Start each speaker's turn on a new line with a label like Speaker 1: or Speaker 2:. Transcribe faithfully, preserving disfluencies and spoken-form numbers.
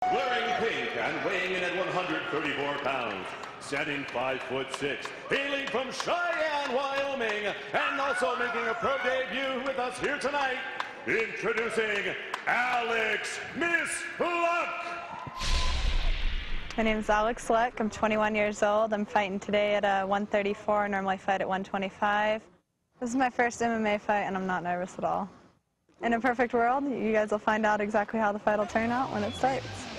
Speaker 1: wearing pink and weighing in at one hundred thirty-four pounds, standing five foot six, hailing from Cheyenne, Wyoming, and also making a pro debut with us here tonight, introducing Alex Miss Luck.
Speaker 2: My name is Alex Luck. I'm twenty-one years old. I'm fighting today at uh, one thirty-four. I normally fight at one twenty-five. This is my first M M A fight, and I'm not nervous at all. In a perfect world, you guys will find out exactly how the fight will turn out when it starts.